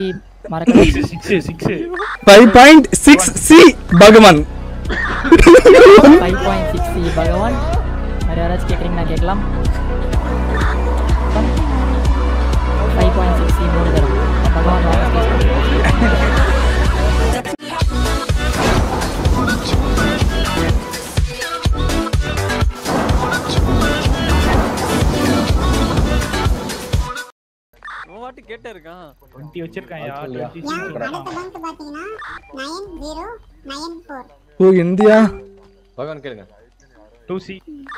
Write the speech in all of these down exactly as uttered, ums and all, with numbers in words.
five point six C பகவான் five point six C பகவான் வேற யாராச்சும் கேக்குறீங்கன்னா கேட்கலாம். five point six C மூணு தரம் பகவான் வாட்டி கேட்டே இருக்கான் twenty வச்சிருக்கான் யா twenty அடுத்த பங்க் பாத்தீங்கன்னா nine zero nine four. ஓ இந்தியா பகவான் கேளுங்க. two C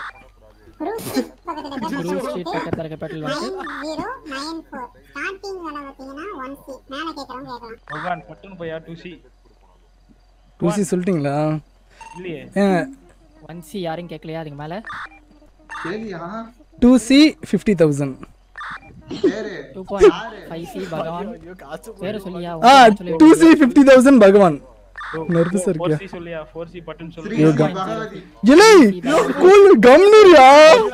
ப்ரூ ஸ்ட்ரீட் பக்கத்துல இருக்க petrol bunk nine zero nine four. Starting விலை பாத்தீங்கன்னா one C. மேல கேக்குறவங்க கேக்கலாம். பகவான் பட்டுன்னு போயா two C two C சொல்லிட்டீங்களா? இல்லையே one C யாரும் கேட்கலையா அதுக்கு மேல? கேலியா two C fifty thousand. two point five C Bhagavan பேரு சொல்லியா? ஆ two C fifty thousand Bhagavan. Nervous இருக்கா? four C சொல்லியா four C பட்டன் சொல்லு. ஏலே கூல் கம்னியா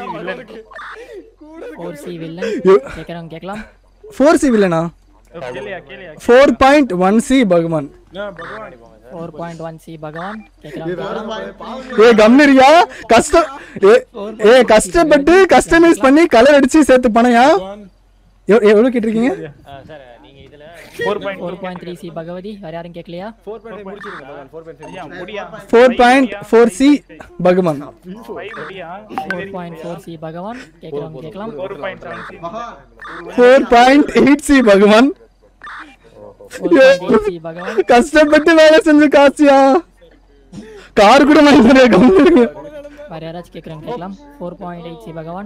four C வில்லன் கேக்குறவங்க கேட்கலாம். four C வில்லனா? கேளியா கேளியா four point one C பகவான். நான் பகவான் four point one C பகவான் கேக்குறவங்க. ஏ கம்னியா கஷ்ட ஏ ஏ கஷ்டப்பட்டு கஸ்டமைஸ் பண்ணி கலர் அடிச்சு சேர்த்து பணையா? எவ்வளவு கேட்டிருக்கீங்க? சார் நீங்க இதுல four point three C Bhagavathi வேற யாரும் கேட்கலையா? four point five முடிச்சிருங்க பகவான். four point five ஐயா முடியா four point four C பகவான். five முடியா four point four C பகவான் கேக்குறவங்க கேட்கலாம். four point seven C four point eight C பகவான். four point eight C பகவான் கஷ்டப்பட்டு வேலை செஞ்ச காசியா கார் கூட வாங்கிட்டே கம்னியா. வேற யாராச்சும் கேக்குறவங்க கேட்கலாம். four point eight C பகவான்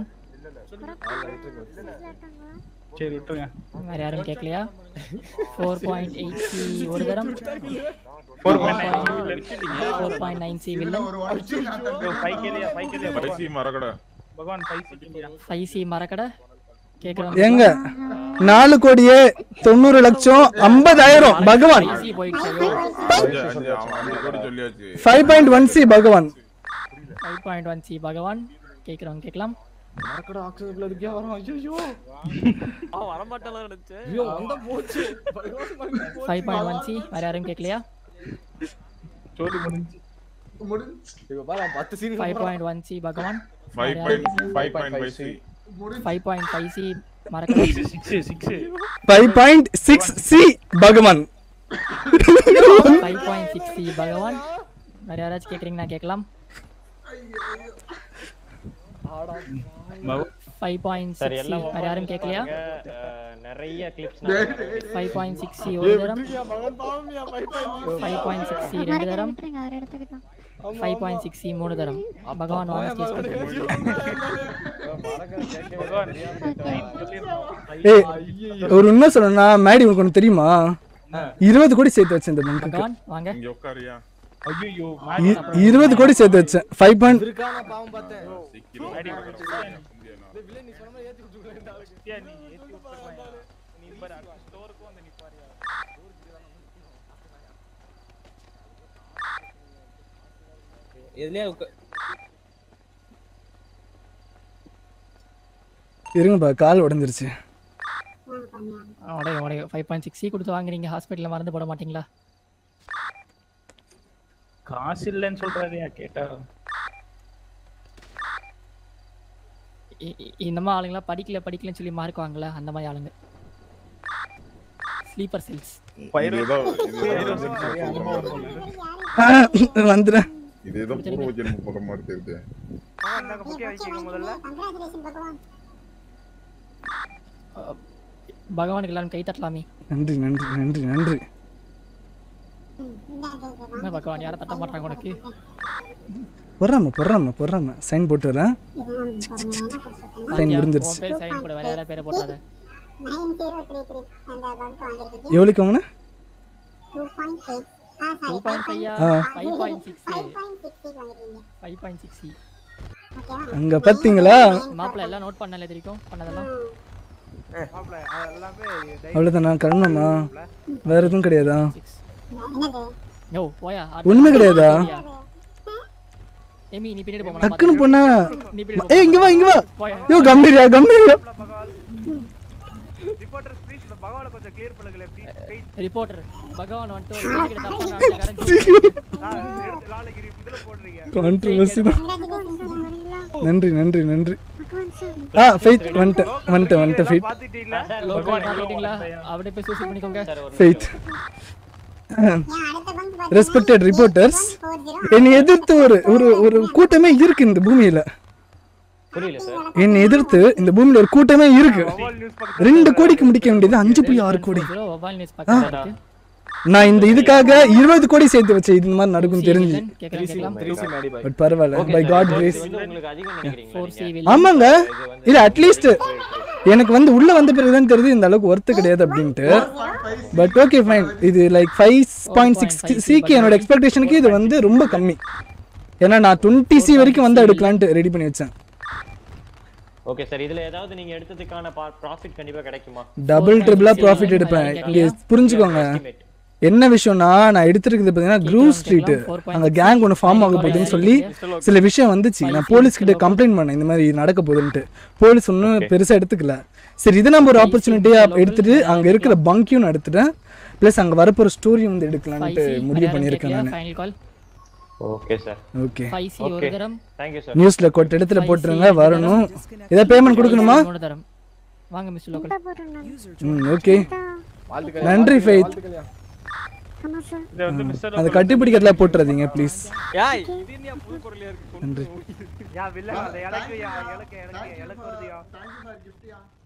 சரி விட்டுருங்க. வேற யாரும் கேட்கலையா? four point eight C ஒரு தரம் four point nine four point nine C villain five கேளியா five கேளியா five C மரகட Bhagavan five C கேளியா five C மரக்கடை கேக்குறவங்க எங்க நாலு கோடியே தொண்ணூறு லட்சம் ஐம்பதாயிரம் பகவான். five C போயிடுச்சு. ஐயோ. அஞ்சு அஞ்சு அஞ்சு கோடி சொல்லியாச்சு. five point one C பகவான். five point one C பகவான் கேக்குறவங்க கேட்கலாம். மரக்கட ஆக்சிஜன்ல இருக்கியா வரோம். ஐயோ ஆ வர மாட்டேலாம் நினைச்சேன். ஐயோ வந்த போச்சு பகவான். five point one C வேற யாரும் கேட்கலையா? ஸ்டோரி முடிஞ்சு இங்க பாரு ten scene five point one C பகவான் five point five point five C five point five C மரக்கடை six six five point six C பகவான். five point six C பகவான் வேற யாராச்சும் கேக்குறீங்கன்னா கேட்கலாம். five point six C வேற யாரும் கேட்கலையா? நிறைய clips five point six C ஒரு தரம் five point six C ரெண்டு தரம் five point six C மூணு தரம் பகவான் வாங்க ஸ்டேஜ் ஏய் ஒரு உண்மை சொல்லணும்னா மேடி உனக்கு ஒன்று தெரியுமா? இருபது கோடி சேர்த்து வச்சேன் இந்த பங்குக்கு. பகவான் வாங்க. இங்க உட்காரியா? ஐயோ இருபது கோடி சேர்த்து வச்சேன். five point இருக்கான பாவம் பார்த்தேன். மாடி வில்ல நீ சொன்ன மாதிரி ஏத்தி விட்டுறேன் இந்த ஆளுக்கு. ஏ நீ ஏத்தி விட்டுறேன். நீ பர ஸ்டோருக்கு வந்து நிப்பாரியா. எதுலயே இருங்கப்பா கால் உடைஞ்சிருச்சு. உடைய உடைய five point six C கொடுத்து வாங்குறீங்க ஹாஸ்பிட்டல்ல மருந்து போட மாட்டீங்களா? காசு இல்லன்னு சொல்றாதேயா கேட்டா. இந்த மாதிரி ஆளுங்களா படிக்கல படிக்கலன்னு சொல்லி மார்க் வாங்கல அந்த மாதிரி ஆளுங்க. ஸ்லீப்பர் செல்ஸ் வந்துறேன். இது ஏதோ பூர்வ ஜென்ம போற மாதிரி தெரியுது. அங்க புக்கிய வைங்க முதல்ல. Congratulations பகவான். பகவானுக்கு எல்லாரும் கை தட்டலாமே. நன்றி நன்றி நன்றி நன்றி. என்ன பகவான் யாரை தட்ட மாட்டாங்க உனக்கு? போடுறாம போடுறாம போடுறாம சைன் போட்டு வரேன். சைன் முடிஞ்சிருச்சு. உன் பேர் சைன் போட வேற யாரா பேரை போடாத. nine zero three three அந்த பங்க் வாங்கிருக்கீங்க. எவ்வளவுக்கு வாங்குன? two point eight ஆ two point five யா ஆ. five point six five point six வாங்கிருக்கீங்க. five point six C. ஓகேவா? அங்க பாத்தீங்களா? மாப்ள எல்லாம் நோட் பண்ணல தெரியும் பண்ணதெல்லாம். மாப்ள எல்லாமே அவ்வளவுதானா கண்ணமா? வேற எதுவும் கிடையாதா? என்னது? யோ போயா. ஒண்ணுமே கிடையாதா? ஏமி நீ பின்னாடி போமா. டக்குன்னு போனா நீ பின்னாடி போ. ஏய் இங்க வா இங்க வா. போயா. யோ கம்பீரியா கம்பீரியா. ரிப்போர்ட்டர் ஸ்பீச் பகவான கொஞ்சம் கிளியர் பண்ணுங்களே ப்ளீஸ். ரிப்போர்ட்டர் பகவான் வந்துட்டு ஒரு கேள்வி கேட்டா தப்பா கரெக்ட் லாலகிரி இதுல போடுறீங்க. கான்ட்ரோவர்சி தான். நன்றி நன்றி நன்றி. ஆ ஃபெய்த் வந்துட்டு வந்துட்டு வந்துட்டு ஃபெய்த் பாத்துட்டீங்களா? லோக்கல் பாத்துட்டீங்களா? அப்படியே போய் சூசி பண்ணிக்கோங்க. ஃபெய்த் ரெஸ்பெக்டட் ரிப்போர்ட்டர்ஸ், என்னை எதிர்த்து ஒரு ஒரு ஒரு கூட்டமே இருக்கு இந்த பூமியில. புரியல சார். என்னை எதிர்த்து இந்த பூமியில ஒரு கூட்டமே இருக்கு. ரெண்டு கோடிக்கு முடிக்க வேண்டியது அஞ்சு புள்ளி ஆறு கோடி. மொபைல் நியூஸ் பக்கத்துல இருக்கு. நான் இந்த இதுக்காக இருபது கோடி சேர்த்து வச்சேன் இது மாதிரி நடக்கும் தெரிஞ்சு. கேக்கலாம் கேக்கலாம். த்ரீ மேடி பை. பட் பரவாயில்ல, பை காட் கிரேஸ். உங்களுக்கு அதிகம் நினைக்கிறீங்களா? ஃபோர் சி வில் ஆமாங்க, இல்ல அட்லீஸ்ட் எனக்கு வந்து உள்ள வந்த பிறகுதான் தெரியுது இந்த அளவுக்கு ஒர்த்து கிடையாது அப்படின்ட்டு. But okay fine. இது லைக் ஃபைவ் பாயிண்ட் சிக்ஸ் சிக்கு என்னோட எக்ஸ்பெக்டேஷனுக்கு இது வந்து ரொம்ப கம்மி. ஏன்னா நான் டுவெண்ட்டி சி வரைக்கும் வந்து எடுக்கலான்ட்டு ரெடி பண்ணி வச்சேன். ஓகே சார், இதுல ஏதாவது நீங்க எடுத்ததுக்கான ப்ராஃபிட் கண்டிப்பா கிடைக்குமா? டபுள் ட்ரிபிளா ப்ராஃபிட் எடுப்பேன். இங்க புரிஞ்சுக்கோங்க என்ன விஷயம்னா, நான் எடுத்துருக்குது பார்த்தீங்கன்னா க்ரூவ் ஸ்ட்ரீட், அங்கே கேங் ஒன்று ஃபார்ம் ஆக போகுதுன்னு சொல்லி சில விஷயம் வந்துச்சு. நான் போலீஸ் கிட்ட கம்ப்ளைண்ட் பண்ணேன் இந்த மாதிரி நடக்க போகுதுன்ட்டு. போலீஸ் ஒன்றும் பெருசாக எடுத்துக்கல. சரி, இது நம்ம ஒரு ஆப்பர்ச்சுனிட்டியாக எடுத்துட்டு அங்கே இருக்கிற பங்கையும் நான் எடுத்துட்டேன். ப்ளஸ் அங்கே வரப்போகிற ஸ்டோரியும் வந்து எடுக்கலான்ட்டு முடிவு பண்ணியிருக்கேன் நான். Final call. Okay sir. Okay, five C ஒரு தரம். Thank you sir. நியூஸ்ல கொட்ட இடத்துல போட்டுருங்க, வரணும். ஏதாவது பேமெண்ட் கொடுக்கணுமா? மூணு தரம். வாங்க மிஸ் லோக்கல். ம் ஓகே, நன்றி ஃபெய்த். இது வந்து மிஸ்டர் அந்த கட்டி பிடிக்கிறதுல போட்டுறதீங்க ப்ளீஸ். ஏய் இது என்ன புது குரலியா இருக்கு? நன்றி. யா வில்ல அந்த எனக்கு யா எனக்கு எனக்கு எனக்கு வருதுயா.